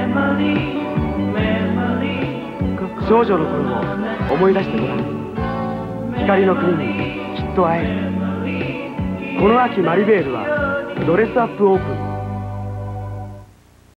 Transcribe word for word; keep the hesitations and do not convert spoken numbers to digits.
少女の頃を思い出してごらん。光の国にきっと会える。この秋マリベールはドレスアップオープン。